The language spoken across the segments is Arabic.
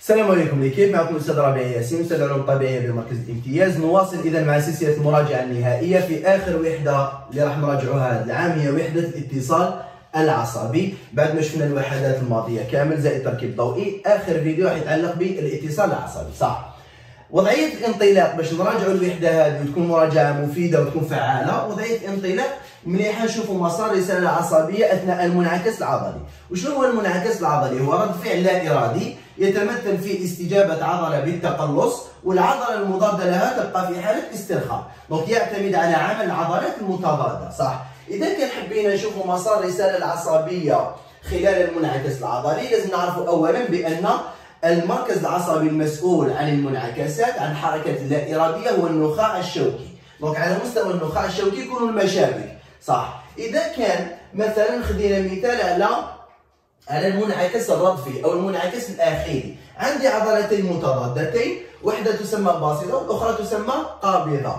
السلام عليكم ليكيب، معكم الاستاذ ربيع ياسين استاذ علوم طبيعيه بمركز الامتياز. نواصل اذا مع سلسله المراجعه النهائيه. في اخر وحده اللي راح نراجعوها هذا العام هي وحده الاتصال العصبي، بعد ما شفنا الوحدات الماضيه كامل زائد تركيب ضوئي. اخر فيديو راح يتعلق بالاتصال العصبي، صح؟ وضعيه الانطلاق باش نراجعوا الوحده هذه وتكون مراجعه مفيده وتكون فعاله. وضعيه الانطلاق مليحه، نشوفوا مسار الرساله العصبيه اثناء المنعكس العضلي. وشنو هو المنعكس العضلي؟ هو رد فعل لا ارادي يتمثل في استجابه عضله بالتقلص، والعضله المضاده لها تبقى في حاله استرخاء. دونك يعتمد على عمل العضلات المتضاده، صح؟ اذا كان حبينا نشوفوا مسار الرساله العصبيه خلال المنعكس العضلي، لازم نعرفوا اولا بان المركز العصبي المسؤول عن المنعكسات عن حركه اللا اراديه هو النخاع الشوكي. دونك على مستوى النخاع الشوكي يكونوا المشابك، صح؟ اذا كان مثلا خدينا مثال على المنعكس الردفي او المنعكس الاخيري، عندي عضلتين متضادتين، واحده تسمى باسطه والاخرى تسمى قابضه.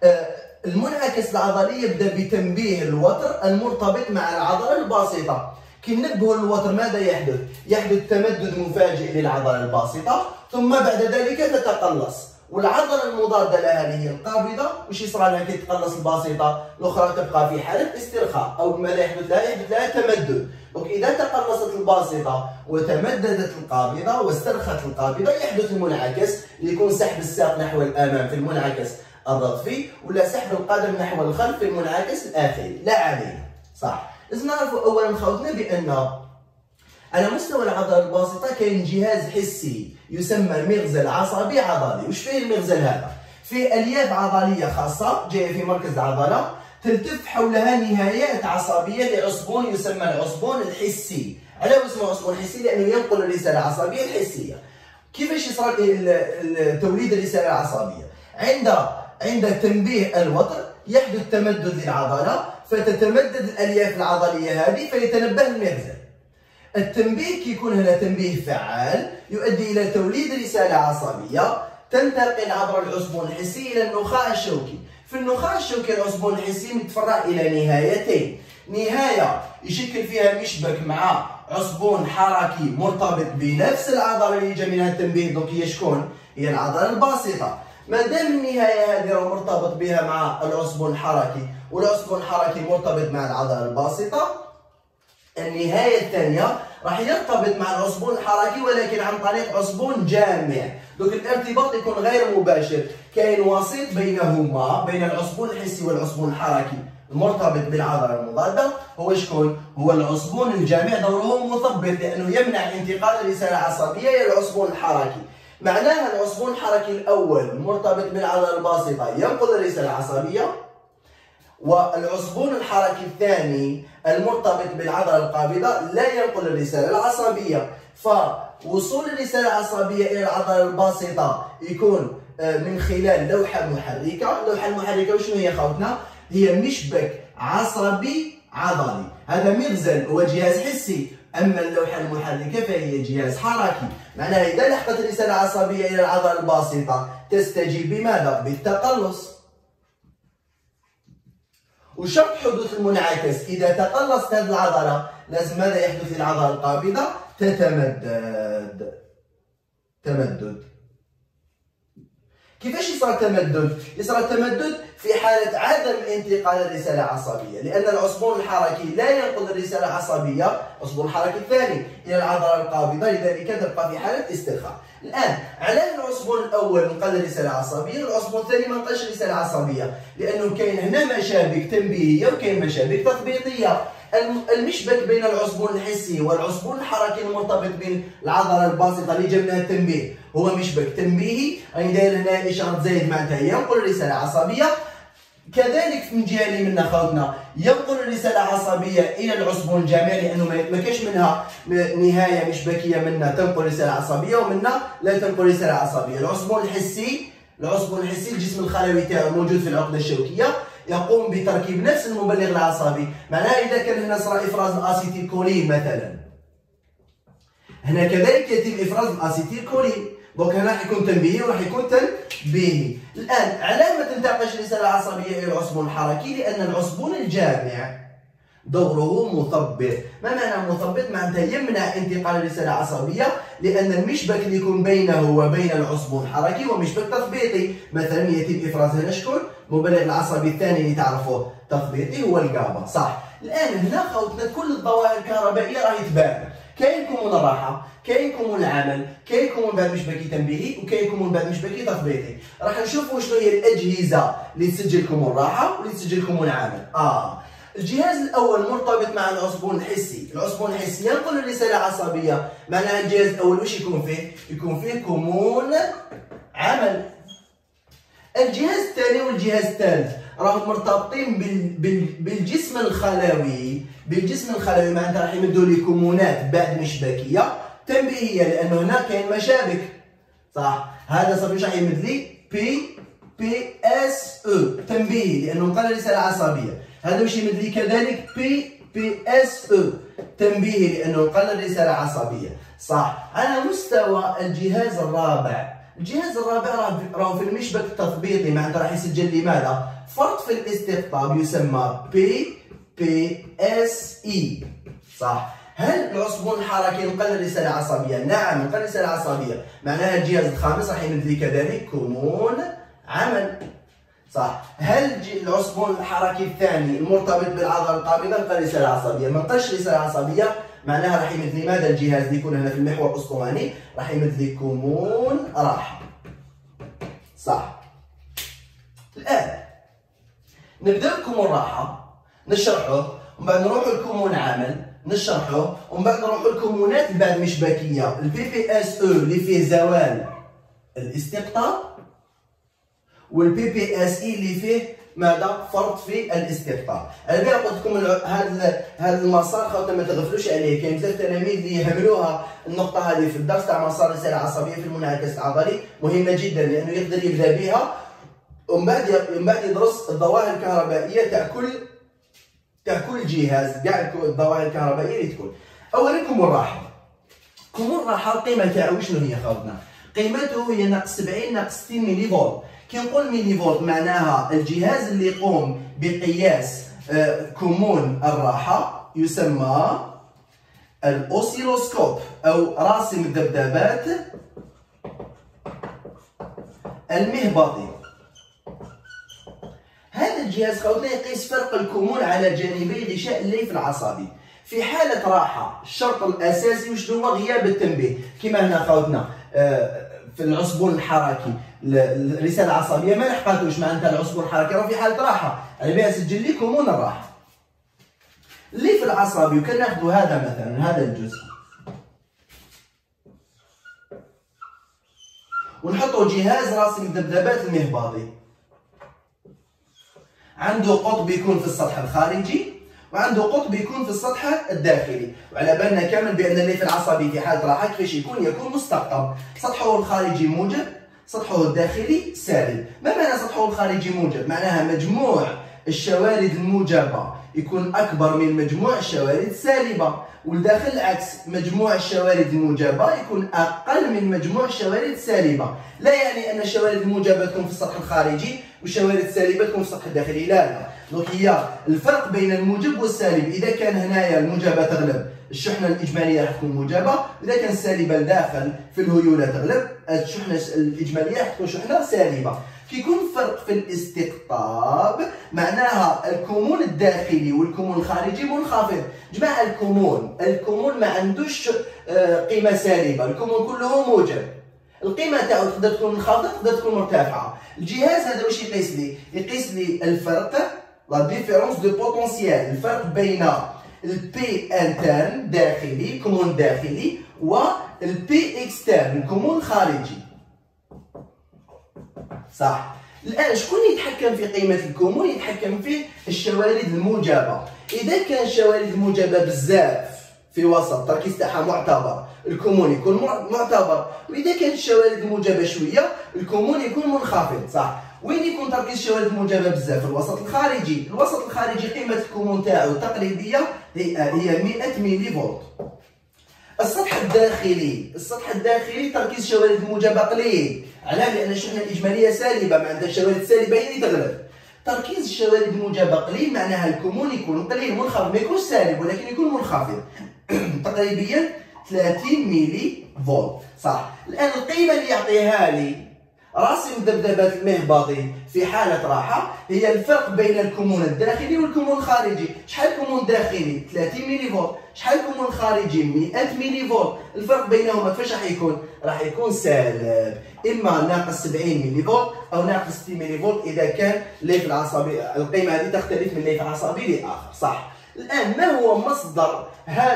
المنعكس العضلي يبدا بتنبيه الوتر المرتبط مع العضله الباسطه. كي ننبهوا الوتر ماذا يحدث؟ يحدث تمدد مفاجئ للعضله الباسطه، ثم بعد ذلك تتقلص، والعضله المضاده لها اللي هي القابضه وش يصرى لها كي تقلص الباسطه؟ الاخرى تبقى في حاله استرخاء، او ماذا يحدث لها؟ يحدث لها تمدد. دونك اذا تقلصت الباسطه وتمددت القابضه واسترخت القابضه يحدث المنعكس، اللي يكون سحب الساق نحو الامام في المنعكس الردفي، ولا سحب القدم نحو الخلف في المنعكس الاخيري، لا عليه، صح؟ لازم نعرفوا اولا خوتنا بان على مستوى العضله الباسطه كاين جهاز حسي يسمى مغزل عصبي عضلي. وش فيه المغزل هذا؟ فيه الياف عضليه خاصه جايه في مركز العضله تلتف حولها نهايات عصبيه لعصبون يسمى العصبون الحسي. على اسمه عصبون حسي لانه ينقل الرساله العصبيه الحسيه. كيفاش يصير توليد الرساله العصبيه؟ عند تنبيه الوتر يحدث تمدد للعضله، فتتمدد الالياف العضليه هذه فيتنبه المغزل. التنبيه كي يكون هنا تنبيه فعال يؤدي الى توليد رساله عصبيه تنتقل عبر العصبون الحسي الى النخاع الشوكي. في النخاع الشوكي العصبون الحسي متفرع الى نهايتين، نهايه يشكل فيها مشبك مع عصبون حركي مرتبط بنفس العضله اللي جا منها التنبيه، دونك هي شكون؟ هي العضله الباسطه. ما دام النهايه هذه راه مرتبط بها مع العصبون الحركي، والعصبون الحركي مرتبط مع العضله الباسطه، النهايه الثانيه راح يرتبط مع العصبون الحركي ولكن عن طريق عصبون جامع. دوك الارتباط يكون غير مباشر، كاين وسيط بينهما، بين العصبون الحسي والعصبون الحركي المرتبط بالعضله المضاده، هو شكون؟ هو العصبون الجامع. دوره مثبط لانه يمنع انتقال الرساله العصبيه الى العصبون الحركي. معناها العصبون الحركي الاول المرتبط بالعضله الباسطه ينقل الرساله العصبيه، والعصبون الحركي الثاني المرتبط بالعضله القابضه لا ينقل الرساله العصبيه. فوصول الرساله العصبيه الى العضله الباسطه يكون من خلال لوحه محركه. اللوحه المحركه وشنو هي خوتنا؟ هي مشبك عصبي عضلي. هذا مغزل هو جهاز حسي، اما اللوحه المحركه فهي جهاز حركي. معناها اذا لحقت الرساله العصبيه الى العضله الباسطه تستجيب بماذا؟ بالتقلص. وشرط حدوث المنعكس اذا تقلصت هذه العضله لازم ماذا يحدث للعضله القابضه؟ تمدد. كيفاش يصير التمدد؟ يصير التمدد في حاله عدم انتقال الرساله العصبيه، لان العصبون الحركي لا ينقل الرساله العصبيه، العصبون الحركي الثاني، الى العضله القابضه، لذلك تبقى في حاله استرخاء. الان على العصبون الاول نقل الرساله العصبيه، والعصبون الثاني ما نقلش الرساله العصبيه، لانه كاين هنا مشابك تنبيهيه وكاين مشابك تثبيطيه. المشبك بين العصبون الحسي والعصبون الحركي المرتبط بالعضله الباسطه اللي جا منها التنبيه هو مشبك تنبيهي، راني داير هنا اشاره زائد معناتها ينقل الرساله العصبيه. كذلك من الجهه اللي منا خوتنا ينقل الرساله العصبيه الى العصبون الجامع، لانه ما كاش منها نهايه مشبكيه منا تنقل رساله عصبيه ومنا لا تنقل رساله عصبيه. العصبون الحسي الجسم الخلوي تاعو موجود في العقده الشوكيه، يقوم بتركيب نفس المبلغ العصبي. معناها اذا كان هنا صار افراز الاسيتيلكولين مثلا، هنا كذلك يتم افراز الاسيتيلكولين، دونك هنا راح يكون تنبيهي وراح يكون تنبيهي. الان علامه تنتقل الرساله العصبيه الى العصبون الحركي لان العصبون الجامع دوره مثبط. ما معنى مثبط؟ معناتها يمنع انتقال الرسالة العصبية، لأن المشبك اللي يكون بينه وبين العصب الحركي هو مشبك تثبيطي. مثلا يتم إفراز هنا شكون؟ المبلغ العصبي الثاني اللي تعرفوه تثبيطي هو الجابا، صح؟ الآن هنا خوتنا كل الظواهر الكهربائية راهي تبان. كاين كمون الراحة، كاين كمون العمل، كاين كمون بعد مشبكي تنبيهي، وكاين كمون بعد مشبكي تثبيطي. راح نشوفوا شنو هي الأجهزة اللي تسجل كمون راحة واللي تسجل كمون عمل. الجهاز الأول مرتبط مع العصبون الحسي، العصبون الحسي ينقل الرسالة العصبية، معناها الجهاز الأول واش يكون فيه؟ يكون فيه كمون عمل. الجهاز الثاني والجهاز الثالث راهم مرتبطين بالجسم الخلوي، بالجسم الخلوي معناتها راح يمدوا لي كمونات بعد مشبكيه تنبيهيه، لانه هنا كاين مشابك، صح؟ هذا صافي واش راح يمد لي؟ بي اس او تنبيهي لانه نقل رساله عصبيه. هذا واش يمد لي كذلك؟ بي اس او تنبيهي لانه نقل رساله عصبيه، صح؟ على مستوى الجهاز الرابع، الجهاز الرابع راهو في المشبك التثبيطي، معناتها راح يسجل لي ماذا؟ فرط في الاستقطاب يسمى بي اس اي، صح؟ هل العصبون الحركي ينقل الرساله العصبيه؟ نعم ينقل الرساله العصبيه، معناها الجهاز الخامس راح يمد لي كذلك كمون عمل، صح؟ هل العصبون الحركي الثاني المرتبط بالعضله القابضه نقل رساله عصبيه؟ ما نقلش رساله عصبيه، معناها راح يمد لي ماذا الجهاز اللي يكون هنا في المحور الاسطواني؟ راح يمد لي كمون راحه، صح؟ الان نبداو بكمون راحه نشرحوه، ومن بعد نروحوا لكمون عمل نشرحوه، ومن بعد نروحوا للكمونات بعد مشبكيه، البي اس او اللي فيه زوال الاستقطاب، والبي بي اس اي اللي فيه ماذا؟ فرط في الاستقطاب. انا بها قلت لكم هذا المسار خوتنا ما تغفلوش عليه، كاين بزاف التلاميذ اللي يهملوها النقطه هذه في الدرس تاع مسار الرساله العصبيه في المنعكس العضلي، مهمه جدا لانه يقدر يبدا بها ومن بعد يدرس الظواهر الكهربائيه تاع كل جهاز، كاع الظواهر الكهربائيه اللي تكون. اولا كمون راحه. كمون راحه القيمه تاعو شنو هي خوتنا؟ قيمته هي ناقص 70 ناقص 60 ملي فولت. كي نقول ملي فولت معناها الجهاز اللي يقوم بقياس كمون الراحه يسمى الاوسيلوسكوب او راسم الذبذبات المهبطي. هذا الجهاز خوتنا يقيس فرق الكمون على جانبي غشاء الليف العصبي. في حالة راحة الشرط الأساسي وشنو هو؟ غياب التنبيه. كما هنا خوتنا في العصبون الحركي الرسالة العصبية ما لحقاتوش، معناتها العصبون الحركي راه في حالة راحة، على بها سجل لي كمون الراحة. الليف العصبي وكان ناخذ هذا مثلا، هذا الجزء ونحطوا جهاز راسم الذبذبات المهبطي، عنده قطب يكون في السطح الخارجي وعنده قطب يكون في السطح الداخلي، وعلى بالنا كامل بان الليف العصبي في حاله راحه كيفاش يكون مستقطب، سطحه الخارجي موجب، سطحه الداخلي سالب. ما معنى سطحه الخارجي موجب؟ معناها مجموع الشوارد الموجبه يكون اكبر من مجموع الشوارد السالبه، والداخل العكس، مجموع الشوارد الموجبه يكون اقل من مجموع الشوارد السالبه. لا يعني ان الشوارد الموجبه تكون في السطح الخارجي والشوارد السالبه تكون في السطح الداخلي، لا. دونك هي الفرق بين الموجب والسالب، اذا كان هنايا الموجبه تغلب الشحنه الاجماليه راح تكون موجبه، واذا كان السالبه لداخل في الهيوله تغلب الشحنه الاجماليه راح تكون شحنه سالبه. كي يكون فرق في الاستقطاب معناها الكمون الداخلي والكمون الخارجي منخفض. جماعه الكمون ما عندوش قيمه سالبه، الكمون كله موجب، القيمه تاعو تقدر تكون منخفضه تقدر تكون مرتفعه. الجهاز هذا واش يقيس لي؟ يقيس لي الفرق، لا ديفيرونس دو بوتونسيال، الفرق بين البي انترن داخلي كمون داخلي والبي اكسترن الكمون خارجي، صح؟ الان شكون يتحكم في قيمه الكمون؟ يتحكم فيه الشوارد الموجبه. اذا كان الشوارد الموجبه بزاف في وسط التركيز تاعها معتبر الكمون يكون معتبر، واذا كانت الشوارد الموجبه شويه الكمون يكون منخفض، صح؟ وين يكون تركيز الشوارد الموجبه بزاف؟ في الوسط الخارجي. الوسط الخارجي قيمه الكمون تاعو التقريبيه هي 100 ملي فولت. السطح الداخلي تركيز الشوارد الموجبه قليل، علاه؟ لان الشحنه الاجماليه سالبه، معناتها الشوارد السالبه هي اللي تغلب. تركيز الشوارد الموجبه قليل معناها الكمون يكون قليل منخفض، ما يكونش سالب ولكن يكون منخفض تقريبا 30 ميلي فولت. صح. الان القيمه اللي يعطيها لي راسم ذبذبات المهبطي في حاله راحه هي الفرق بين الكمون الداخلي والكمون الخارجي. شحال كمون داخلي؟ 30 ميلي فولت. شحال كمون خارجي؟ 100 ميلي فولت. الفرق بينهما كيفاش راح يكون؟ راح يكون سالب، اما ناقص 70 ميلي فولت او ناقص 60 ميلي فولت اذا كان الليف العصبي، القيمه هذه تختلف من ليف عصبي لاخر. صح. الان ما هو مصدر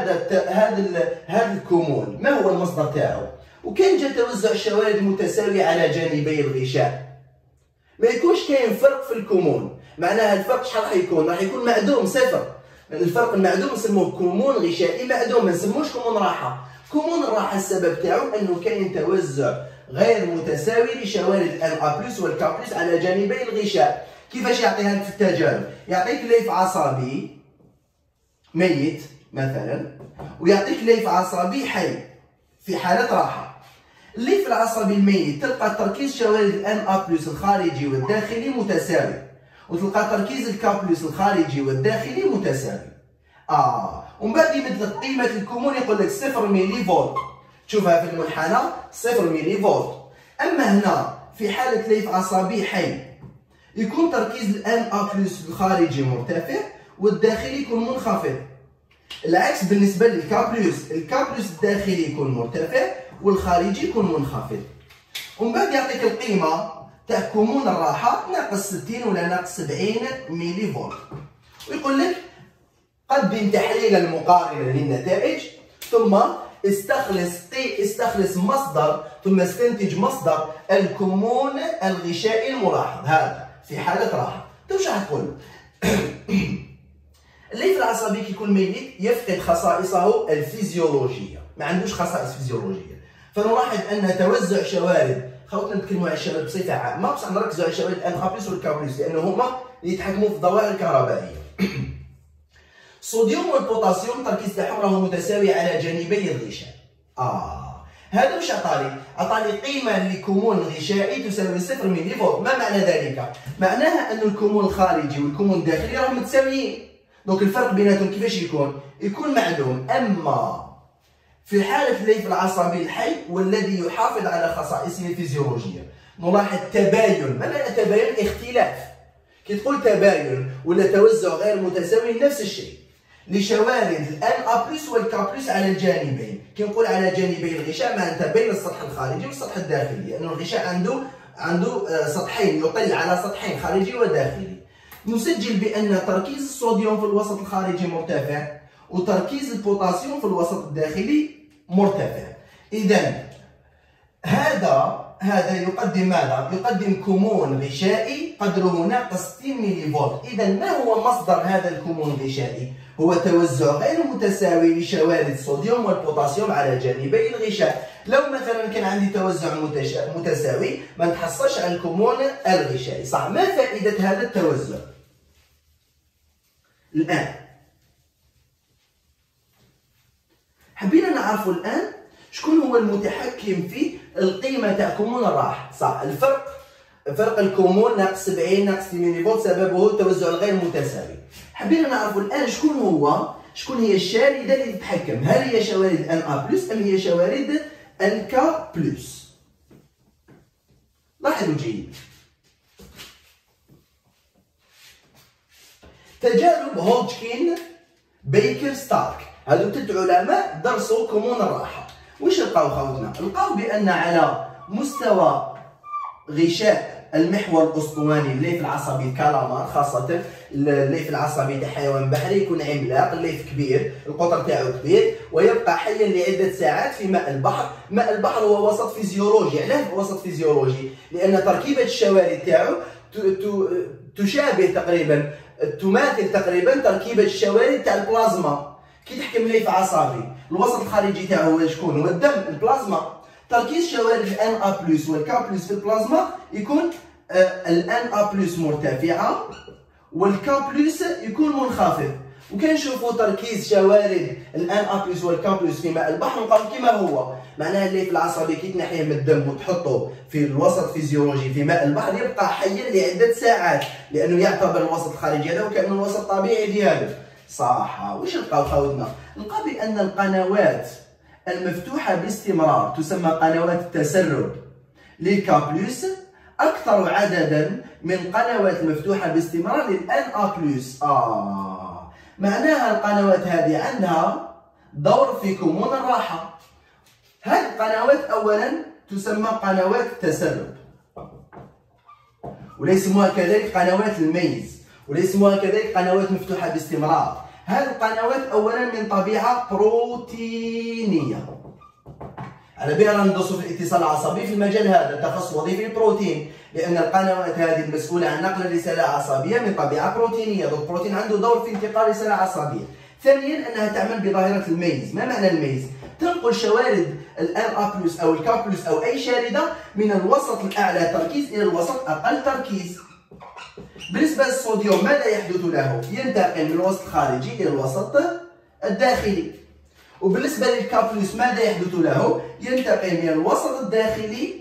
هذا الكمون؟ ما هو المصدر تاعو؟ وكان جا توزع الشوارد متساوية على جانبي الغشاء، ما يكونش كاين فرق في الكمون، معناها الفرق شحال راح يكون؟ راح يكون معدوم، صفر. الفرق المعدوم نسموه كمون غشائي معدوم، ما نسموش كمون راحة. كمون الراحة السبب تاعو انه كاين توزع غير متساوي لشوارد ان ا بلس والكا بلس على جانبي الغشاء. كيفاش يعطيها لك في التجارب؟ يعطيك ليف عصبي ميت مثلا ويعطيك ليف عصبي حي في حالة راحة. الليف العصبي الميت تلقى تركيز شوارد الان ا بلس الخارجي والداخلي متساوي، وتلقى تركيز الكا بلس الخارجي والداخلي متساوي. ومن بعد يمد لك قيمة الكمون يقول لك 0 ميلي فولت، تشوفها في المنحنى 0 ميلي فولت. أما هنا في حالة ليف عصبي حي يكون تركيز الان ا بلس الخارجي مرتفع والداخلي يكون منخفض. العكس بالنسبة للكا بلس، الكا بلس الداخلي يكون مرتفع والخارجي يكون منخفض. ومن بعد يعطيك القيمة تاع كمون الراحة ناقص 60 ولا ناقص 70 ميلي فولت، ويقول لك قدم تحليلا مقارنا للنتائج ثم استخلص مصدر ثم استنتج مصدر الكمون الغشائي الملاحظ هذا في حالة راحة. واش راح تقول؟ الليف العصبي كيكون ميت يفقد خصائصه الفيزيولوجية، ما عندوش خصائص فيزيولوجية، فنلاحظ أن توزع شوارد، خوتنا نتكلموا على الشوارد بصفة عامة بصح نركزوا على الشوارد الان ا بلس والكا بلس لأنه هما اللي يتحكموا في الظواهر الكهربائية. الصوديوم والبوتاسيوم التركيز تاعهم راهو متساوي على جانبي الغشاء. هذا واش عطاني؟ عطاني قيمة لكمون غشائي تساوي 0 ميلي فولت. ما معنى ذلك؟ معناها أن الكمون الخارجي والكمون الداخلي راهم متساويين، دونك الفرق بيناتهم كيفاش يكون؟ يكون معدوم. أما في حالة الليف العصبي الحي والذي يحافظ على خصائصه الفيزيولوجية نلاحظ تباين. ما معنى تباين؟ اختلاف. كي تقول تباين ولا توزع غير متساوي نفس الشيء لشوارد الان ا بلس والكا بلس على الجانبين. كي نقول على جانبي الغشاء معناتها بين السطح الخارجي والسطح الداخلي، لأن الغشاء عنده سطحين، يطل على سطحين خارجي وداخلي. نسجل بأن تركيز الصوديوم في الوسط الخارجي مرتفع وتركيز البوتاسيوم في الوسط الداخلي مرتفع. إذا هذا يقدم ماذا؟ يقدم كمون غشائي قدره ناقص 60 ميلي فولت. إذا ما هو مصدر هذا الكمون الغشائي؟ هو توزع غير متساوي لشوارد الصوديوم والبوتاسيوم على جانبي الغشاء. لو مثلا كان عندي توزع متساوي ما نتحصلش على الكمون الغشائي. صح. ما فائدة هذا التوزع؟ الآن حبينا نعرفوا الآن شكون هو المتحكم في القيمة تاع كمون الراحة. صح. فرق الكمون ناقص 70 ناقص 60 ميلي فولت سببه التوزع الغير متساوي. حبينا نعرفوا الآن شكون هي الشاردة اللي تتحكم، هل هي شوارد ان ا بلس أم هي شوارد الكا بلس؟ لاحظوا جيد. تجارب هودجكين بيكر ستارك، هذو 3 علماء درسوا كمون الراحة. واش لقاو خوتنا؟ لقاو بأن على مستوى غشاء المحور الاسطواني الليف العصبي الكالامار، خاصة الليف العصبي تاع حيوان بحري يكون عملاق، الليف كبير، القطر تاعو كبير ويبقى حيا لعدة ساعات في ماء البحر. ماء البحر هو وسط فيزيولوجي. علاه وسط فيزيولوجي؟ لأن تركيبة الشوارد تاعو تشابه تقريبا، تماثل تقريبا تركيبة الشوارد تاع البلازما. كي تحكم ليف عصبي الوسط الخارجي تاعو هو شكون؟ هو الدم، البلازما. تركيز شوارد الان ا بلس والكا بلس في البلازما يكون الان ا بلس مرتفعه والكا بلس يكون منخفض. وكنشوفوا تركيز شوارد الان ا بلس والكا بلس في ماء البحر نلقاو كيما هو، معناها الليف العصبي كي تنحيه من الدم وتحطه في الوسط فيزيولوجي في ماء البحر يبقى حيا لعده ساعات، لانه يعتبر الوسط الخارجي هذا وكانه الوسط الطبيعي ديالو. صح. واش نلقاو خوتنا؟ نلقاو بان القنوات المفتوحه باستمرار تسمى قنوات التسرب للكا بلس اكثر عددا من قنوات المفتوحه باستمرار للان ا بلس. معناها القنوات هذه عندها دور في كمون الراحه. هذه القنوات اولا تسمى قنوات التسرب، وليسموها كذلك قنوات الميز، وليسموها كذلك قنوات مفتوحه باستمرار. هذه القنوات اولا من طبيعه بروتينيه، على بالنا ندرسوا في الاتصال العصبي في المجال هذا تخصص وظيفي البروتين، لان القنوات هذه المسؤوله عن نقل الرساله العصبيه من طبيعه بروتينيه، دونك البروتين عنده دور في انتقال الرساله العصبيه. ثانيا انها تعمل بظاهره الميز. ما معنى الميز؟ تنقل شوارد الان ا بلس او الكا بلس او اي شارده من الوسط الاعلى تركيز الى الوسط اقل تركيز. بالنسبه للصوديوم ماذا يحدث له؟ ينتقل من الوسط الخارجي الى الوسط الداخلي. وبالنسبه للكا بلس ماذا يحدث له؟ ينتقل من الوسط الداخلي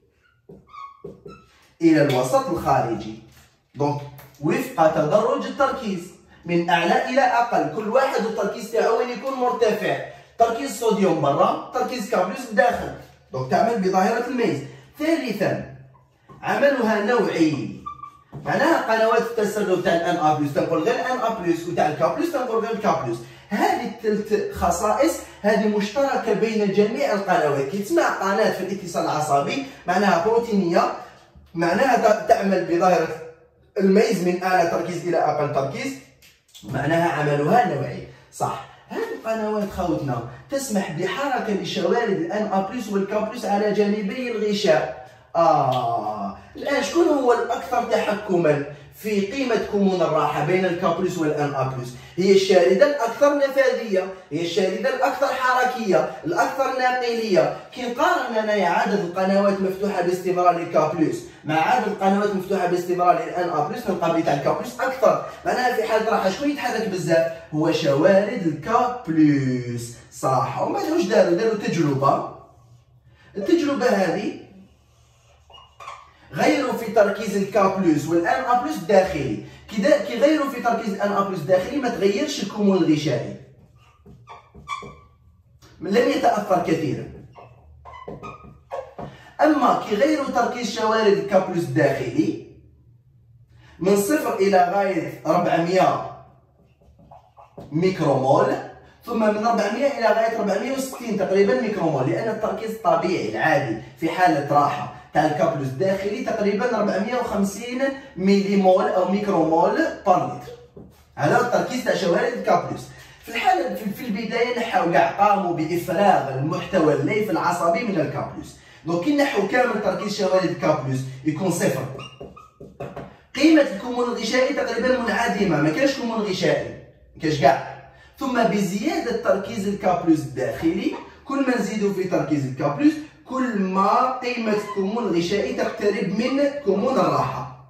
الى الوسط الخارجي. دونك وفق تدرج التركيز من اعلى الى اقل، كل واحد التركيز تاعو وين يكون مرتفع. تركيز الصوديوم برا، تركيز كا بلس بداخل، دونك تعمل بظاهره الميز. ثالثا عملها نوعي، معناها قنوات التسرب تاع الان ا بلس تنقل غير الان ا بلس وتاع الكا بلس تنقل غير الكا بلس. هذه الثلاث خصائص هذه مشتركه بين جميع القنوات. كي تسمع قناه في الاتصال العصبي معناها بروتينيه، معناها تعمل بظاهره الميز من اعلى تركيز الى اقل تركيز، معناها عملها نوعي. صح. هذه القنوات خوتنا تسمح بحركه لشوارد الان ا بلس والكا بلس على جانبي الغشاء. الان شكون هو الاكثر تحكما في قيمه كمون الراحه بين الكا بلس والان ا بلس؟ هي الشارده الاكثر نفاذيه، هي الشارده الاكثر حركيه، الاكثر ناقليه. كي نقارن انايا عدد القنوات مفتوحه باستمرار للكا بلس مع عدد القنوات مفتوحه باستمرار للان ا بلس نلقى تاع الكا بلس اكثر، معناها في حاله راحه شكون يتحرك بزاف؟ هو شوارد الكا بلس. صح. ومن بعد واش داروا تجربه. التجربه هذه غيروا في تركيز الكا بلس والان ا بلس الداخلي. كي غيروا في تركيز الان ا بلس الداخلي ما تغيرش الكمون الغشائي، لم يتاثر كثيرا. اما كي غيروا تركيز شوارد الكا بلس الداخلي من 0 الى غايه 400 ميكرومول، ثم من 400 الى غايه 460 تقريبا ميكرومول، لان التركيز الطبيعي العادي في حاله راحه تاع الكا بلس الداخلي تقريبا 450 ميليمول او ميكرومول بار لتر. هذا التركيز تاع شوارد الكا بلس. في الحاله في البدايه نحاو كاع قاموا بافراغ المحتوى الليف العصبي من الكا بلس. دونك كي نحو كامل تركيز شوارد الكا بلس يكون صفر، قيمه الكمون الغشائي تقريبا منعدمه، ما كاينش كمون غشائي، ما كاينش كاع. ثم بزياده تركيز الكا بلس الداخلي، كل ما نزيدوا في تركيز الكا بلس كل ما قيمة الكمون الغشائي تقترب من كمون الراحة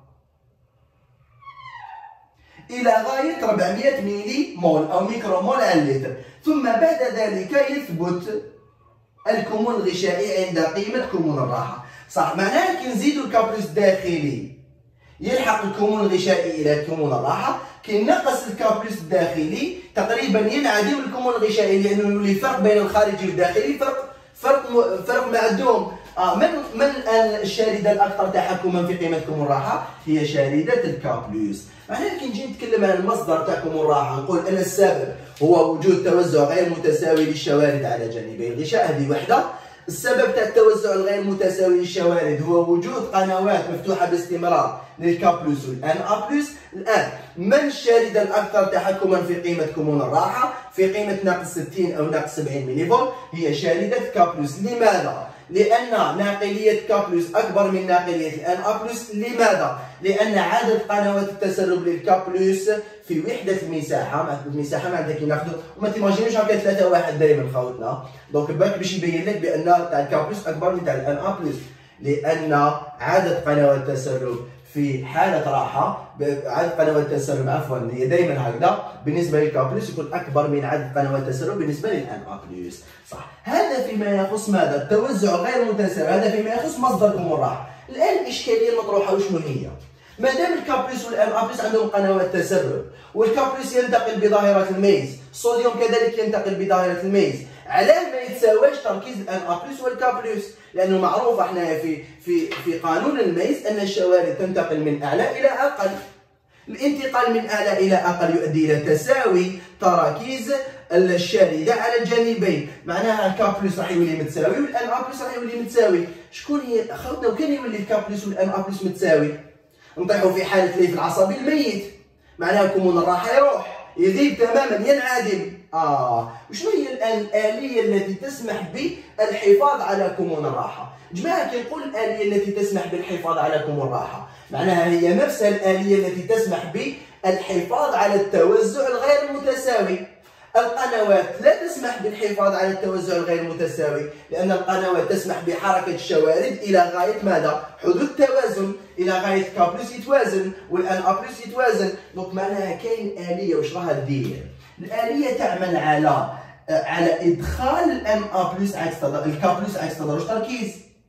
إلى غاية 400 ميلي مول أو ميكرومول على اللتر. ثم بعد ذلك يثبت الكمون الغشائي عند قيمة كمون الراحة. صح. معناها كي نزيدو الكا بلس الداخلي يلحق الكمون الغشائي إلى كمون الراحة، كي نقص الكا بلس الداخلي تقريبا ينعدم الكمون الغشائي، لأنه يولي فرق بين الخارجي والداخلي فرق معدوم. من الان الشارده الاكثر تحكما في قيمه كمون الراحه؟ هي شارده الكا بلس. معناها كي نجي نتكلم عن المصدر تاع كمون الراحه نقول ان السبب هو وجود توزع غير متساوي للشوارد على جانبي الغشاء، هذه وحده. السبب تاع التوزع الغير متساوي للشوارد هو وجود قنوات مفتوحه باستمرار للكا بلس والان ا بلس. الان من الشارده الاكثر تحكما في قيمه كمون الراحه في قيمه ناقص 60 او ناقص 70 ملي فولت؟ هي شارده كا بلس. لماذا؟ لان ناقليه كا بلس اكبر من ناقليه الان ا بلس. لماذا؟ لان عدد قنوات التسرب للكا بلس في وحده المساحه، المساحه معناتها كي ناخذ وما تيماجينوش هكا 3 1 دائما خوتنا. دونك باش يبين لك بان تاع الكا بلس اكبر من تاع الان ا بلس، لان عدد قنوات التسرب في حالة راحة عدد قنوات التسرب عفوا هي دائما هكذا بالنسبة للكا بلس يكون أكبر من عدد قنوات التسرب بالنسبة للان ا بلس. صح. هذا فيما يخص ماذا؟ التوزع غير متساوي، هذا فيما يخص مصدر كمون الراحة. الآن الإشكالية المطروحة وشنو هي؟ ما دام الكا بلس والان ا بلس عندهم قنوات تسرب والكا بلس ينتقل بظاهرة الميز، الصوديوم كذلك ينتقل بظاهرة الميز، علاه ما يتساواش تركيز الان ا بلس والكا بلس؟ لانه معروف احنا في قانون الميز ان الشوارد تنتقل من اعلى الى اقل. الانتقال من اعلى الى اقل يؤدي الى تساوي تراكيز الشاردة على الجانبين، معناها الكا بلس راح يولي متساوي والان ا بلس راح يولي متساوي. شكون هي خوتنا وكان يولي الكا بلس والان ا بلس متساوي؟ نطيحوا في حالة ليف العصبي الميت، معناها كمون الراحة يروح يغيب تماما ينعدم. وشنو هي الآن الآلية التي تسمح بالحفاظ على كمون الراحة؟ جماعة كي نقول الآلية التي تسمح بالحفاظ على كمون الراحة معناها هي نفسها الآلية التي تسمح بالحفاظ على التوزع الغير متساوي. القنوات لا تسمح بالحفاظ على التوزع الغير متساوي، لأن القنوات تسمح بحركة الشوارد إلى غاية ماذا؟ حدوث توازن، إلى غاية كا بلس يتوازن والان ا بلس يتوازن. دونك معناها كاين آلية واش راها دير؟ الآلية تعمل على إدخال الان ا بلس عكس الكا بلس عكس تدرج تركيز،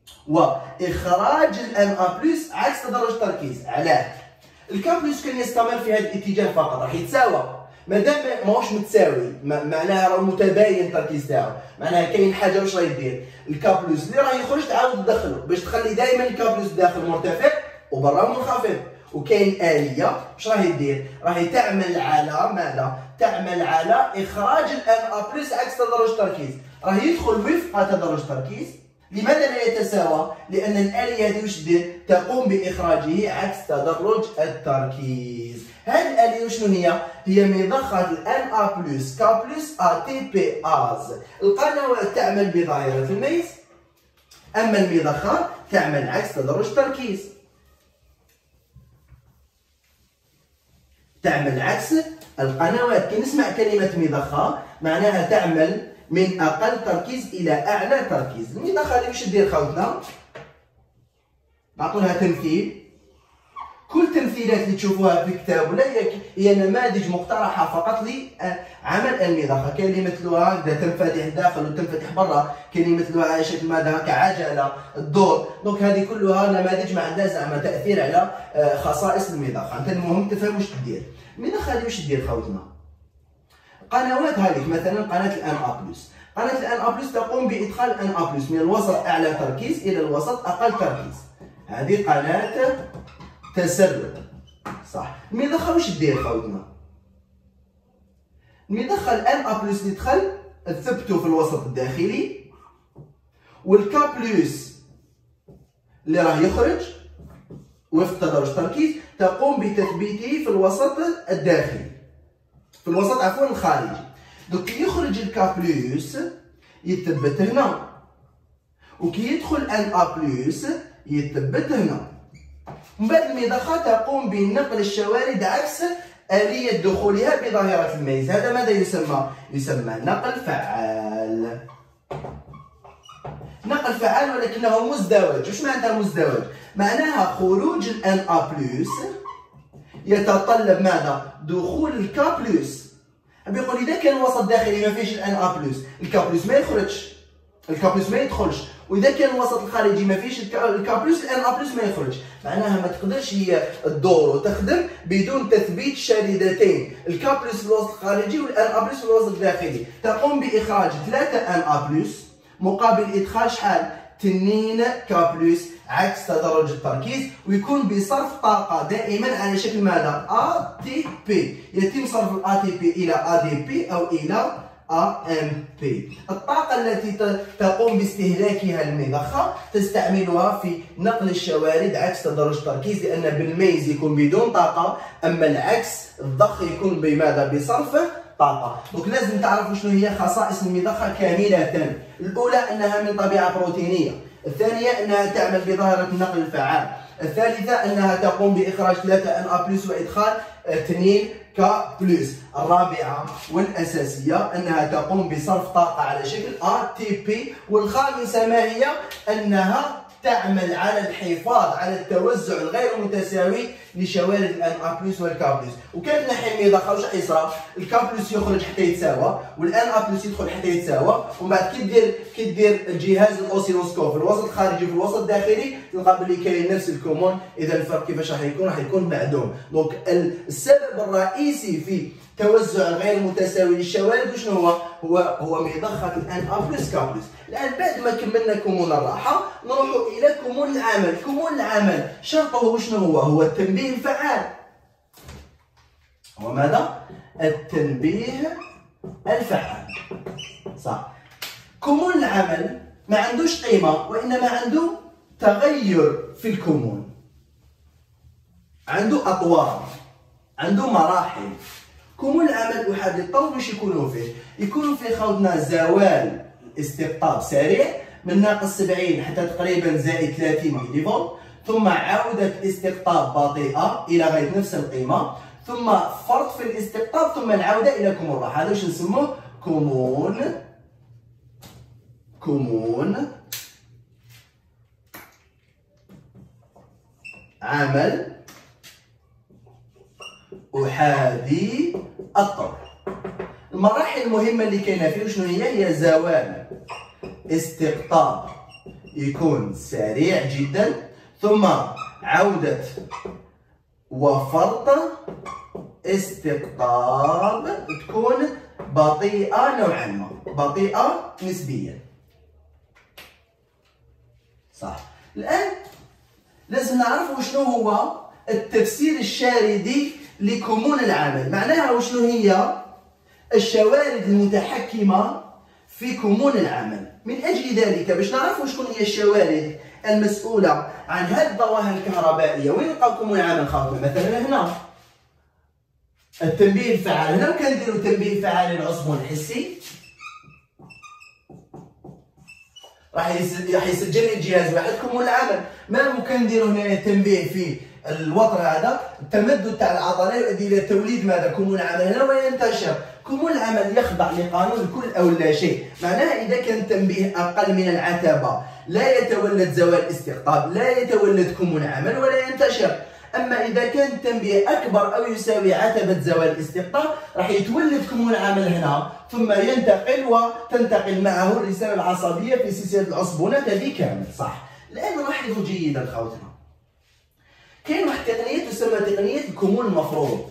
وإخراج الان ا بلس عكس تدرج تركيز. علاه؟ الكا بلس كان يستمر في هذا الاتجاه فقط راح يتساوى، مادام ماهوش متساوي معناها راه متباين التركيز تاعو، معناها كاين حاجه واش راهي دير؟ الكا بلس اللي راه يخرج تعاود تدخلو باش تخلي دائما الكا بلس داخل مرتفع وبرا منخفض. وكاين آلية واش راهي دير؟ راهي تعمل على ماذا؟ تعمل على إخراج الان ا بلس عكس تدرج التركيز، راه يدخل وفق تدرج التركيز. لماذا لا يتساوى؟ لأن الآلية هذه واش دير؟ تقوم بإخراجه عكس تدرج التركيز. هذه الآلية شنو هي؟ هي مضخة الان ا بلس كا بلس ا تي بي از. القنوات تعمل بظاهرة الميز، أما المضخة تعمل عكس تدرج التركيز، تعمل عكس القنوات. كي نسمع كلمة مضخة معناها تعمل من أقل تركيز إلى أعلى تركيز. المضخة اللي واش دير خوتنا؟ نعطولها تمثيل. كل التمثيلات اللي تشوفوها في الكتاب ولا هي نماذج مقترحة فقط لعمل المضخة. كاين اللي يمثلوها هكذا تنفتح داخل وتنفتح برا، كاين اللي يمثلوها على شكل ماذا؟ كعجلة الدور. دونك هذه كلها نماذج ما عندها زعما تأثير على خصائص المضخة. انت المهم تفهم واش تدير. المضخة هذه واش دير خوتنا؟ قنوات هذيك مثلا قناة الان ا بلس، قناة الان ا بلس تقوم بإدخال الان ا بلس من الوسط أعلى تركيز إلى الوسط أقل تركيز. هذه قناة تسرب. صح. المضخة واش دير خوتنا؟ المضخة الان ا بلس اللي دخل تثبتو في الوسط الداخلي، والكا بلس اللي راه يخرج وفق تدرج التركيز تقوم بتثبيته في الوسط الداخلي، في الوسط عفوا الخارجي. دوك كي يخرج الكا بلس يتثبت هنا، وكي يدخل الان ا بلس يتثبت هنا. من بعد المضخة تقوم بنقل الشوارد عكس آلية دخولها بظاهرة الميز. هذا ماذا يسمى؟ يسمى نقل فعال. نقل فعال ولكنه مزدوج. واش معناتها مزدوج؟ معناها خروج الان ا بلس يتطلب ماذا؟ دخول الكا بلس. بيقول إذا كان الوسط الداخلي ما فيهش الان ا بلس الكا بلس ما يخرجش، الكا بلس ما يدخلش، واذا كان الوسط الخارجي ما فيش الكا بلس الان ا بلس ما يخرج. معناها ما تقدرش هي تدور وتخدم بدون تثبيت الشاردتين، الكا بلس في الوسط الخارجي والان ا بلس في الوسط الداخلي. تقوم باخراج 3 ان ا بلس مقابل ادخال شحال؟ 2 كا بلس عكس تدرج التركيز، ويكون بصرف طاقة دائما على شكل ماذا؟ ا تي بي. يتم صرف الا تي بي الى ا دي بي او الى AMP. الطاقة التي تقوم باستهلاكها المضخة تستعملها في نقل الشوارد عكس تدرج التركيز، لأن بالميز يكون بدون طاقة، أما العكس الضخ يكون بماذا؟ بصرف طاقة. دونك لازم تعرفوا شنو هي خصائص المضخة كاملة. الأولى أنها من طبيعة بروتينية، الثانية أنها تعمل بظاهرة النقل الفعال، الثالثة أنها تقوم بإخراج 3 ان ا بلس وإدخال 2 كا بلس، الرابعة والأساسية أنها تقوم بصرف طاقة على شكل ATP، والخامسة ما هي؟ أنها تعمل على الحفاظ على التوزع الغير متساوي لشوارد الان ا بلس والكا بلس. وكانت ناحيه المضخه واش راح يصرى؟ الكا بلس يخرج حتى يتساوى والان ا بلس يدخل حتى يتساوى، ومن بعد كي دير الجهاز الاوسيلوسكوب في الوسط الخارجي في الوسط الداخلي تلقى بلي كاين نفس الكومون. اذا الفرق كيفاش راح يكون؟ راح يكون معدوم. دونك السبب الرئيسي في توزع غير متساوي للشوارد وشنو هو مضخه الان ا بلس كا بلس. الان بعد ما كملنا كومون الراحه نروحوا الى كومون العمل. كومون العمل شرطه شنو هو التنبيه الفعال. هو ماذا؟ التنبيه الفعال. صح. كومون العمل ما عندوش قيمه وانما عنده تغير في الكومون، عنده اطوار، عنده مراحل. كومون العمل واحد الطول واش يكونوا فيه؟ يكونوا فيه خوتنا زوال استقطاب سريع من ناقص 70 حتى تقريبا زائد 30 ملي فولت، ثم عودة استقطاب بطيئة إلى غاية نفس القيمة، ثم فرط في الاستقطاب، ثم العودة إلى كومون الراحة. هذا واش نسموه؟ كومون عمل أحادي الطول. المراحل المهمة اللي كاينة فيه شنو هي؟ زوال استقطاب يكون سريع جدا، ثم عودة وفرط استقطاب تكون بطيئة نوعا ما، بطيئة نسبيا. صح. الآن لازم نعرفوا شنو هو التفسير الشاردي لكومون العمل. معناها وشنو هي الشوارد المتحكمة في كومون العمل. من أجل ذلك باش نعرفوا شكون هي الشوارد المسؤولة عن هذه الظواهر الكهربائية، وين نلقاو كومون العمل خاوتنا؟ مثلا هنا التنبيه الفعال. هنا كنديروا تنبيه فعال للعصبون الحسي، راح يسجل لي الجهاز واحد كومون العمل. ما كنديروا هنا تنبيه في الوتر هذا التمدد تاع العضله يؤدي الى توليد ماذا؟ كومون العمل هنا وينتشر. كومون العمل يخضع لقانون الكل او لا شيء. معناها اذا كان التنبيه اقل من العتبه لا يتولد زوال استقطاب، لا يتولد كومون عمل ولا ينتشر. اما اذا كان التنبيه اكبر او يساوي عتبه زوال الاستقطاب راح يتولد كومون عمل هنا، ثم ينتقل وتنتقل معه الرساله العصبيه في سلسله العصبونات هذه كامل. صح. الان لاحظوا جيدا خوتنا، كاين واحد التقنيه تسمى تقنيه الكومون المفروض.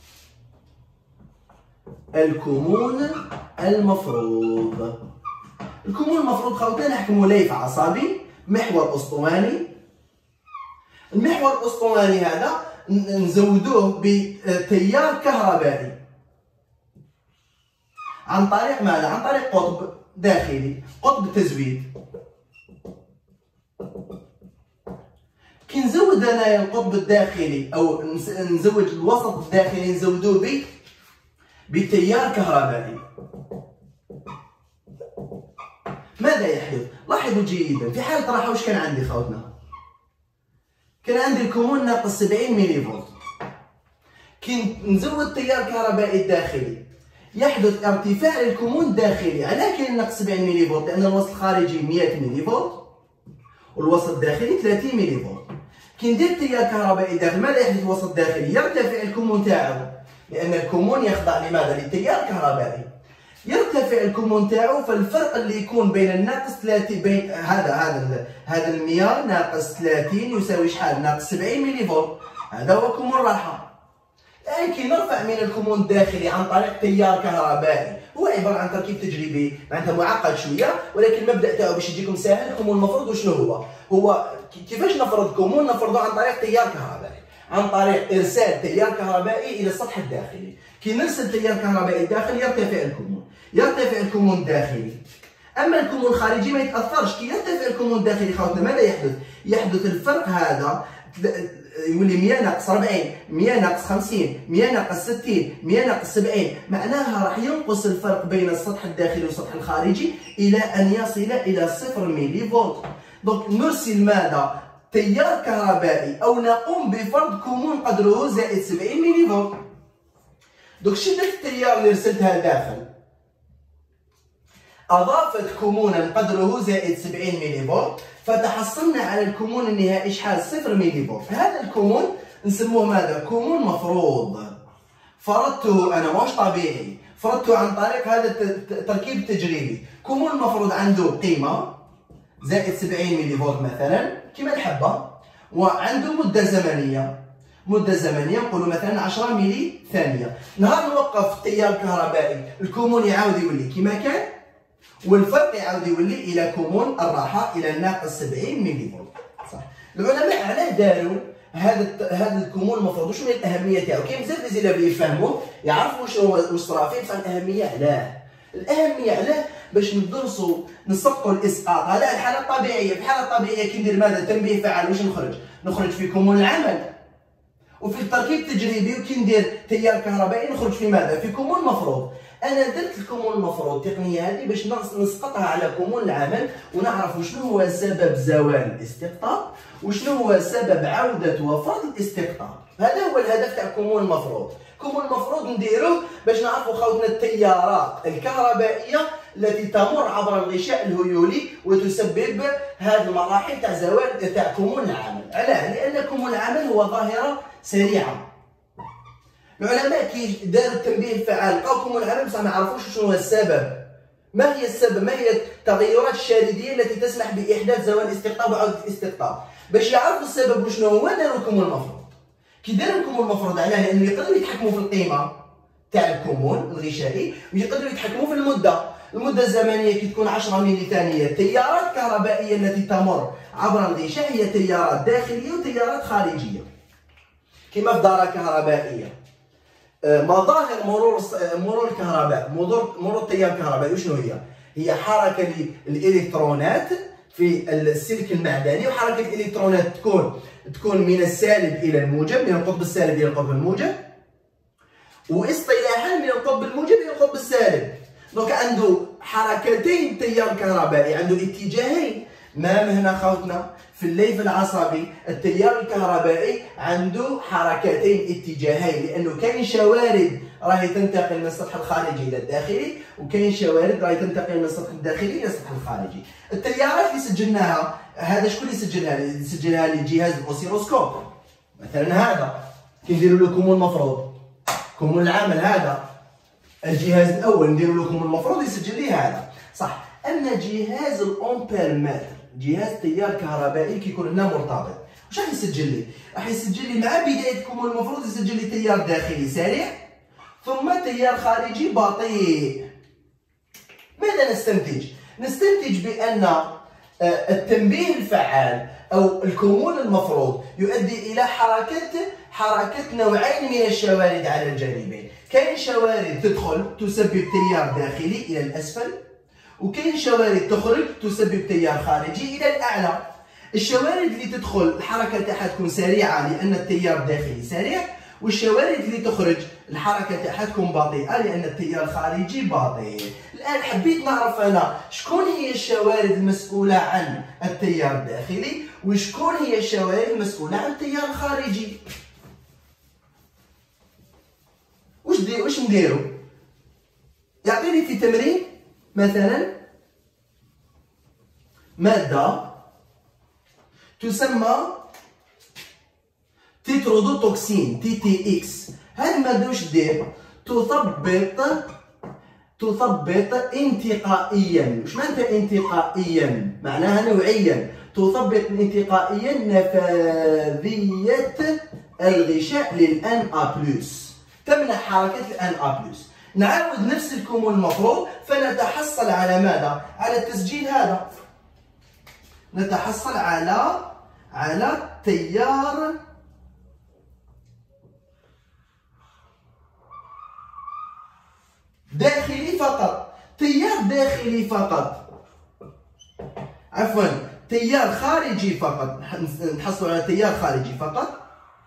الكومون المفروض. الكومون المفروض خوتنا نحكموا ليف عصبي، محور اسطواني. المحور الاسطواني هذا نزودوه بتيار كهربائي عن طريق ماذا؟ عن طريق قطب داخلي، قطب التزويد. كي نزود انايا القطب الداخلي او نزود الوسط الداخلي نزودوه بتيار كهربائي، ماذا يحدث؟ لاحظوا جيدا. في حالة راحة واش كان عندي خوتنا؟ كان عندي الكومون ناقص 70 ملي فولت. كي نزود التيار الكهربائي الداخلي يحدث ارتفاع للكومون الداخلي. علاه كاين ناقص 70 ملي فولت؟ لأن الوسط الخارجي 100 ملي فولت والوسط الداخلي 30 ملي فولت. كي ندير التيار الكهربائي الداخلي ماذا يحدث؟ الوسط الداخلي يرتفع الكومون تاعو، لأن الكومون يخضع لماذا؟ للتيار الكهربائي. يرتفع الكومون تاعو، فالفرق اللي يكون بين الناقص 30 بين هذا ال 100 ناقص 30 يساوي شحال؟ ناقص 70 ملي فولت. هذا هو كومون راحة. الآن كي نرفع من الكومون الداخلي عن طريق تيار كهربائي، هو عبارة عن تركيب تجريبي معناتها معقد شوية، ولكن المبدأ تاعو باش يجيكم ساهل. الكومون المفروض وشنو هو كيفاش نفرض كومون؟ نفرضه عن طريق تيار كهربائي، عن طريق إرسال تيار كهربائي إلى السطح الداخلي. كي نرسل تيار كهربائي الداخلي يرتفع الكومون الداخلي. اما الكومون الخارجي ما يتاثرش. كي يرتفع الكومون الداخلي خوتنا ماذا يحدث؟ يحدث الفرق هذا يولي 100 ناقص 40، 100 ناقص 50، 100 ناقص 60، 100 ناقص 70. معناها راح ينقص الفرق بين السطح الداخلي والسطح الخارجي الى ان يصل الى 0 ملي فولت. دونك نرسل ماذا؟ تيار كهربائي او نقوم بفرض كومون قدره زائد 70 ملي فولت. دونك شدة التيار اللي رسلتها داخل أضافت كمونا قدره زائد 70 ملي فولت، فتحصلنا على الكمون النهائي شحال؟ 0 ملي فولت. هذا الكمون نسموه ماذا؟ كمون مفروض. فرضته أنا مش طبيعي، فرضته عن طريق هذا التركيب التجريبي. كمون مفروض عنده قيمة زائد 70 ملي فولت مثلا كما الحبة، وعنده مدة زمنية نقولوا مثلا 10 ملي ثانية. نهار نوقف التيار الكهربائي الكمون يعاود يولي كما كان، والفرق يعاود يولي إلى كمون الراحة إلى ناقص 70 ملي فولت. صح. العلماء علاه داروا هذا الكمون المفروض؟ وشنو هي الأهمية تاعو؟ كاين بزاف ديال اللي يفهموا يعرفوا واش صرا فيه، بصح الأهمية علاه؟ الأهمية علاه؟ باش ندرسوا نسقطوا الإسقاط على الحالة الطبيعية. في الحالة الطبيعية كي ندير ماذا؟ تنبيه فعال. واش نخرج في كمون العمل. وفي التركيب التجريبي وكي ندير تيار كهربائي نخرج في ماذا؟ في كمون مفروض. انا درت الكمون المفروض التقنيه هذه باش نسقطها على كمون العمل ونعرف شنو هو سبب زوال الاستقطاب وشنو هو سبب عوده وفرض الاستقطاب. هذا هو الهدف تاع كمون المفروض. كمون المفروض نديروه باش نعرفوا خوتنا التيارات الكهربائيه التي تمر عبر الغشاء الهيولي وتسبب هذه المراحل تاع زوال تاع كمون العمل. علاه؟ لان كمون العمل هو ظاهره سريعه. العلماء كي داروا التنبيه الفعال لقاو كمون العمل بصح ما عرفوش شنو هو السبب. ما هي السبب؟ ما هي التغيرات الشارديه التي تسمح باحداث زوال الاستقطاب وعوده الاستقطاب؟ باش يعرفوا السبب وشنو هو داروا الكمون المفروض. كي داروا الكمون المفروض علاه؟ لانه يقدروا يتحكموا في القيمه تاع الكمون الغشائي ويقدروا يتحكموا في المده الزمنيه كي تكون 10 ملي ثانيه. التيارات الكهربائيه التي تمر عبر الغشاء هي تيارات داخليه وتيارات خارجيه. كما في دارة كهربائيه مظاهر مرور الكهرباء، مرور التيار الكهربائي وشنو هي؟ هي حركه الالكترونات في السلك المعدني، وحركه الالكترونات تكون من السالب الى الموجب، من القطب السالب الى القطب الموجب، واصطلاحا من القطب الموجب الى القطب السالب. دونك عنده حركتين تيار كهربائي، عنده اتجاهين. ما هنا خوتنا في الليف العصبي التيار الكهربائي عنده حركتين اتجاهين، لانه كاين شوارد راهي تنتقل من السطح الخارجي الى الداخلي، وكاين شوارد راهي تنتقل من السطح الداخلي الى السطح الخارجي. التيارات اللي سجلناها هذا شكون اللي سجلها؟ سجلها لي جهاز الاوسيلوسكوب. مثلا هذا كي نديروا له كمون مفروض، كمون العمل هذا الجهاز الاول نديروا له كمون المفروض يسجل لي هذا، صح. اما جهاز الامبيرمتر، جهاز تيار كهربائي كيكون هنا مرتبط، واش راح يسجل لي؟ راح يسجل لي مع بدايه الكمون المفروض يسجل لي تيار داخلي سريع ثم تيار خارجي بطيء. ماذا نستنتج؟ نستنتج بان التنبيه الفعال او الكمون المفروض يؤدي الى حركه نوعين من الشوارد على الجانبين. كاين شوارد تدخل تسبب تيار داخلي الى الاسفل، وكاين شوارد تخرج تسبب تيار خارجي الى الاعلى. الشوارد اللي تدخل الحركه تاعها تكون سريعه لان التيار الداخلي سريع، والشوارد اللي تخرج الحركه تاعها تكون بطيئه لان التيار الخارجي بطيء. الان حبيت نعرف انا شكون هي الشوارد المسؤوله عن التيار الداخلي وشكون هي الشوارد المسؤوله عن التيار الخارجي. واش نديرو؟ يعطيني في تمرين مثلا ماده تسمى تيترودوتوكسين TTX. هذه الماده واش دير؟ تثبط انتقائيا. واش معناتها انتقائيا؟ معناها نوعيا. تثبط انتقائيا نفاذيه الغشاء للان A+، تمنع حركه الان A+. نعاود نفس الكمون المفروض فنتحصل على ماذا؟ على التسجيل هذا. نتحصل على تيار داخلي فقط. تيار داخلي فقط، عفوا تيار خارجي فقط. نتحصل على تيار خارجي فقط.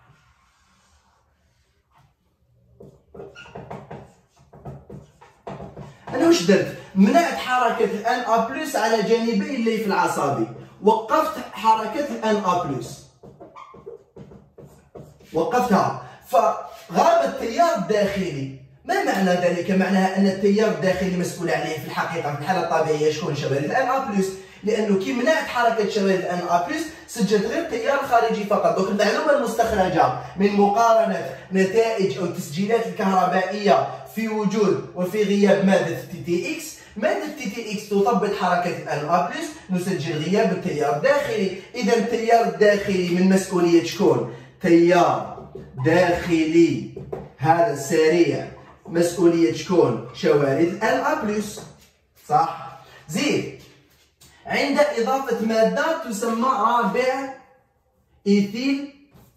أنا واش درت؟ منعت حركة الان A+ على جانبي الليف العصبي، وقفت حركة الان A+، وقفتها، فغاب التيار الداخلي. ما معنى ذلك؟ معناها ان التيار الداخلي مسؤول عليه في الحقيقه في الحاله الطبيعيه شكون؟ شوارد الان ا بلس، لانه كي منعت حركه شوارد الان ا بلس سجلت غير التيار الخارجي فقط. دونك المعلومه المستخرجه من مقارنه نتائج او التسجيلات الكهربائيه في وجود وفي غياب ماده تي اكس، ماده تي اكس تثبط حركه الان ا بلس، نسجل غياب التيار الداخلي. اذا التيار الداخلي من مسؤوليه شكون؟ تيار داخلي هذا السريع مسؤولية شكون؟ شوارد الان ا بلس، صح؟ زين، عند إضافة مادة تسمى رابع إيثيل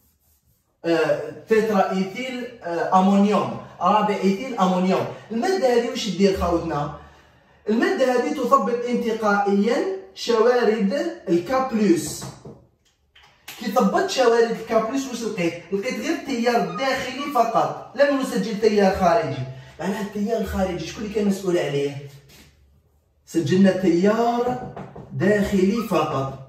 تترا إيثيل أمونيوم، رابع إيثيل أمونيوم. المادة هذه واش دير خاوتنا؟ المادة هذه تثبط انتقائيا شوارد الكا بلس. كي ثبت شوارد الكا بلس واش لقيت؟ لقيت غير التيار الداخلي فقط، لم نسجل تيار خارجي. معناها التيار الخارجي شكون اللي كان مسؤول عليه؟ سجلنا تيار داخلي فقط.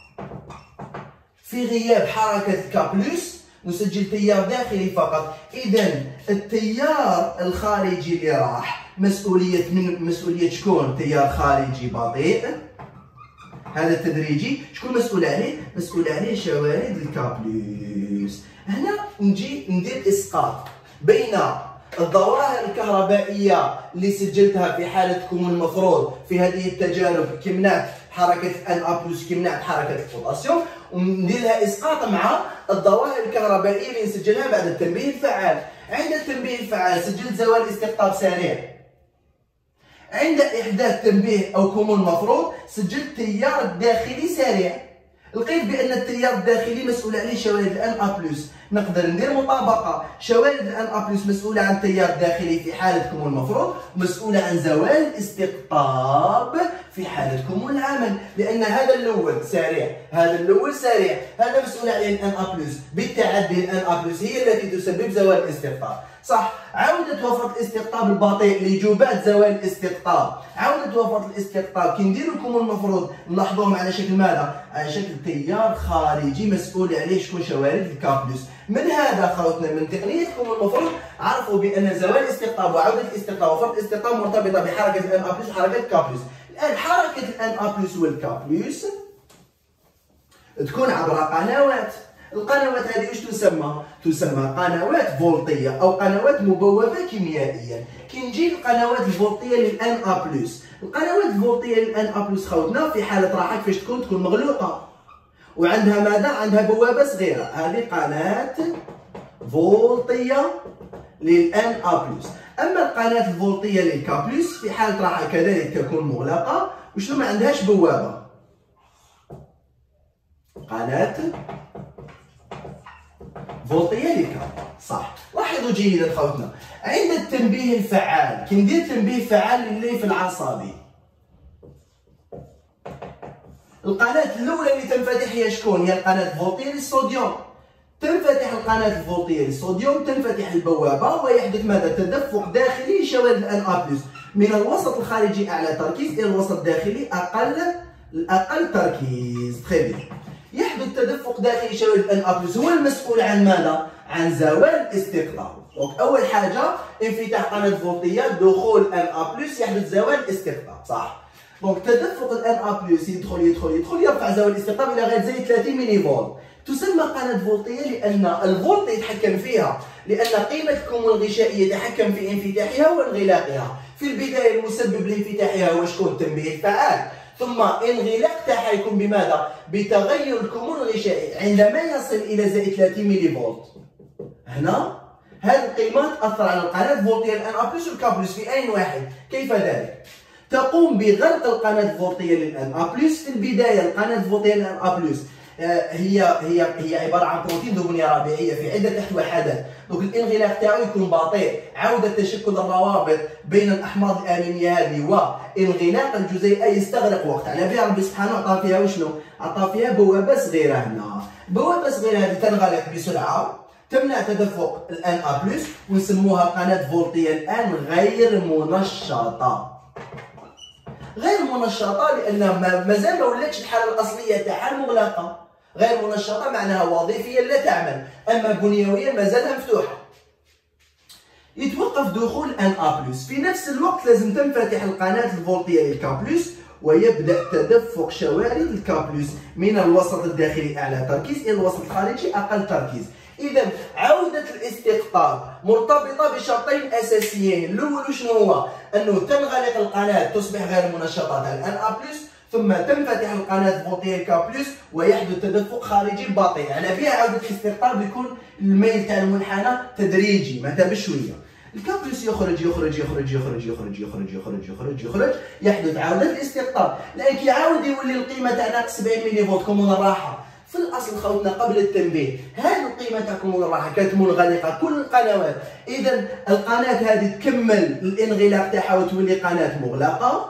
في غياب حركة الكا بلس نسجل تيار داخلي فقط. إذا التيار الخارجي اللي راح مسؤولية شكون؟ تيار خارجي بطيء، هذا التدريجي. شكون مسؤول عليه؟ مسؤول عليه شوارد الكا بلس. هنا نجي ندير اسقاط بين الظواهر الكهربائيه اللي سجلتها في حالتكم المفروض في هذه التجارب كي منعت حركه ان ا بلس، كي منعت حركه البوتاسيوم، وندير لها اسقاط مع الظواهر الكهربائيه اللي نسجلها بعد التنبيه الفعال. عند التنبيه الفعال سجلت زوال استقطاب سريع. عند إحداث تنبيه أو كمون مفروض سجلت تيار الداخلي سريع. لقيت بأن التيار الداخلي مسؤول عليه شوارد الان ا بلس. نقدر ندير مطابقة، شوارد الان ا بلس مسؤولة عن التيار الداخلي في حالة كمون المفروض، مسؤولة عن زوال الاستقطاب في حالة كمون العمل، لأن هذا الأول سريع، هذا الأول سريع، هذا مسؤول عليه الان ا بلس. بالتعدي الان ا بلس هي التي تسبب زوال الاستقطاب. صح، عودة وفرة الاستقطاب البطيء لإجابات زوال الاستقطاب، عودة وفرة الاستقطاب كي نديرو لكم المفروض نلاحظوهم على شكل ماذا؟ على شكل تيار خارجي مسؤول عليه شكون؟ شوارد الكا بلس. من هذا خوتنا من تقنيتكم المفروض عرفوا بأن زوال الاستقطاب وعودة الاستقطاب وفرة الاستقطاب مرتبطة بحركة الان ا بلس وحركة الكا بلس. الآن حركة الان ا بلس والكا بلس تكون عبر قنوات. القنوات هذه واش تسمى؟ تسمى قنوات فولتية أو قنوات مبوبة كيميائيا. كي نجي القنوات الفولتية للان ا بلس، القنوات الفولتية للان ا بلس خوتنا في حالة راحة كيفاش تكون مغلوقة وعندها ماذا؟ عندها بوابة صغيرة. هذه قناة فولتية للان ا بلس. أما القناة الفولتية للكا بلس في حالة راحة كذلك تكون مغلقة وشنو ما عندهاش بوابة. قناة فولتية للكا، صح. لاحظوا جيدا خوتنا، عند التنبيه الفعال كي ندير تنبيه فعال للليف العصبي، القناة الأولى اللي تنفتح هي شكون؟ هي القناة الفولتية للصوديوم. تنفتح القناة الفولتية للصوديوم، تنفتح البوابة ويحدث ماذا؟ تدفق داخلي لشوارد الان ا بلس من الوسط الخارجي أعلى تركيز إلى الوسط الداخلي أقل تركيز. تخي بيان. يحدث تدفق داخلي شوارد الان ا بلس هو المسؤول عن ماذا؟ عن زوال الاستقطاب. دونك أول حاجة انفتاح قناة فولتية، دخول الان ا بلس يحدث زوال الاستقطاب، صح. دونك تدفق الان ا بلس يدخل يرفع زوال الاستقطاب إلى غاية زي 30 ملي فولت. تسمى قناة فولتية لأن الفولت يتحكم فيها، لأن قيمة الكمون الغشائي يتحكم في انفتاحها وانغلاقها. في البداية المسبب لانفتاحها هو شكون؟ التنبيه الفعال، ثم انغلاق تاعها يكون بماذا؟ بتغير الكمون الغشائي عندما يصل إلى زائد 30 ملي فولت. هنا هذه القيمات تأثر على القناة الفولتية الان ا بلس والكا بلس في آن واحد. كيف ذلك؟ تقوم بغلق القناة الفولتية للان ا بلس. في البداية القناة الفولتية للان ا بلس هي عباره عن بروتين ذو بنيه ربيعيه في عده تحت وحدات. دونك الانغلاق تاعو يكون بطيء، عوده تشكل الروابط بين الاحماض الامينيه هذه وانغلاق الجزيئه يستغرق وقت. على بها ربي سبحانه عطى فيها وشنو؟ عطى فيها بوابه صغيره. هنا بوابه صغيره هذه تنغلق بسرعه تمنع تدفق الان ا بلس ونسموها قناه فولتيه الان غير منشطه. غير منشطه لان مازال ما ولاتش الحاله الاصليه تاعها مغلقه. غير منشطه معناها وظيفيا لا تعمل، اما بنيويا مازالها مفتوحه. يتوقف دخول NA+. في نفس الوقت لازم تنفتح القناة الفولتية للK+، ويبدأ تدفق شوارد الK+ من الوسط الداخلي أعلى تركيز إلى الوسط الخارجي أقل تركيز. إذا عودة الاستقطاب مرتبطة بشرطين أساسيين. الأول شنو هو؟ أنه تنغلق القناة تصبح غير منشطة على NA+، ثم تنفتح القناة الفولتية K+، ويحدث تدفق خارجي بطيء. على بها عودة الاستقطاب يكون الميل تاع المنحنى تدريجي متى بشوية. الK+ يخرج يخرج يخرج يخرج يخرج يخرج يخرج يخرج يخرج، يحدث عودة الاستقطاب، لأن كي يعاود يولي القيمة تاع ناقص 70 ملي فولت كومون الراحة. في الأصل خوتنا قبل التنبيه هذه القيمة تاع كومون الراحة كانت منغلقة كل القنوات، إذا القناة هذه تكمل الانغلاق تاعها وتولي قناة مغلقة،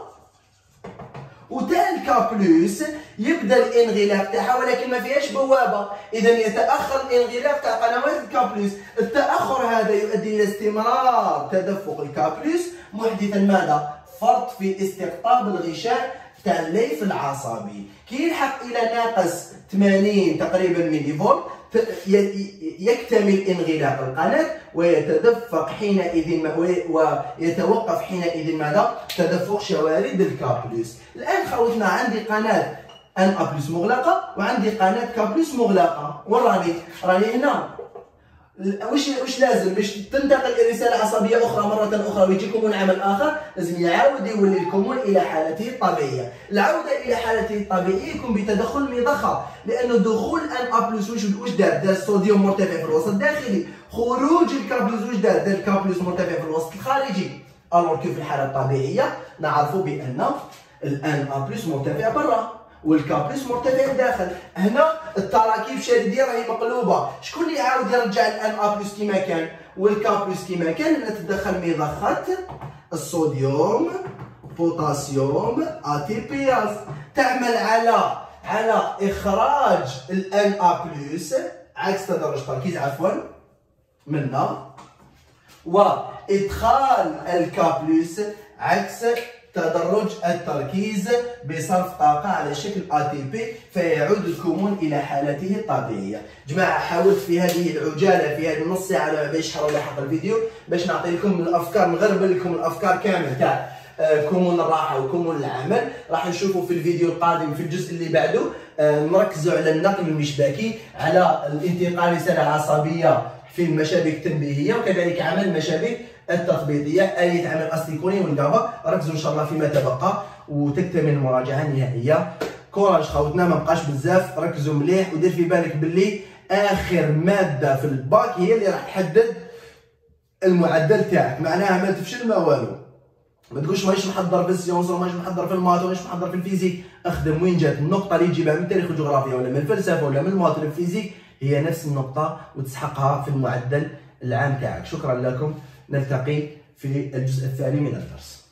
وتاع الK+ يبدا الانغلاق تاعها ولكن ما فيهاش بوابه، اذا يتاخر الانغلاق تاع قنوات الK+. التاخر هذا يؤدي الى استمرار تدفق الK+، محدثا ماذا؟ فرط في استقطاب الغشاء تاع الليف العصبي. كي يلحق الى ناقص 80 تقريبا ملي فولت يكتمل انغلاق القناة ويتدفق حينئذ ويتوقف حينئذ ماذا؟ تدفق شوارد الK+. الآن خوتنا عندي قناة NA+ مغلقة وعندي قناة K+ مغلقة، راني هنا وش لازم باش تنتقل رسالة عصبية أخرى مرة أخرى ويجي كومون عمل آخر؟ لازم يعاود يولي الكومون إلى حالته الطبيعية. العودة إلى حالته الطبيعية يكون بتدخل مضخة، لأنه دخول NA+ وش دار؟ دار الصوديوم مرتفع في الوسط الداخلي، خروج الK+ وش دار؟ دار الK+ مرتفع في الوسط الخارجي. ألور كيف في الحالة الطبيعية نعرفوا بأن NA+ مرتفع برا والK+ مرتفع داخل. هنا التراكيب الشديدية راهي مقلوبة، شكون اللي يعاود يرجع NA+ كيما كان والK+ كيما كان؟ هنا تدخل مضخة الصوديوم بوتاسيوم ATPase تعمل على إخراج NA+ عكس تدرج التركيز عفوا منا، وإدخال الK+ عكس تدرج التركيز بصرف طاقة على شكل ATP، فيعود الكمون إلى حالته الطبيعية. جماعة حاولت في هذه العجالة في هذه نص ساعة باش حاول لاحق الفيديو باش نعطي لكم الأفكار، نغربل لكم الأفكار كامل تاع كمون الراحة وكمون العمل. راح نشوفوا في الفيديو القادم في الجزء اللي بعده نركزوا على النقل المشبكي، على الانتقال رسالة عصبية في المشابك التنبيهية، وكذلك عمل المشابك التثبيطية، آلية عمل الأستيكوني والجافا. ركزوا إن شاء الله فيما تبقى وتكتمل المراجعة النهائية. كوراج خوتنا، ما بقاش بزاف، ركزوا مليح ودير في بالك باللي آخر مادة في الباك هي اللي راح تحدد المعدل تاعك، معناها ما تفشل ما والو. ما تقولش مانيش محضر في السيونس ومانيش محضر في المات ومانيش محضر في الفيزيك، اخدم وين جات النقطة اللي تجيبها من التاريخ والجغرافيا ولا من الفلسفة ولا من المات ولا الفيزيك، هي نفس النقطة وتسحقها في المعدل العام تاعك. شكرا لكم، نلتقي في الجزء الثاني من الدرس.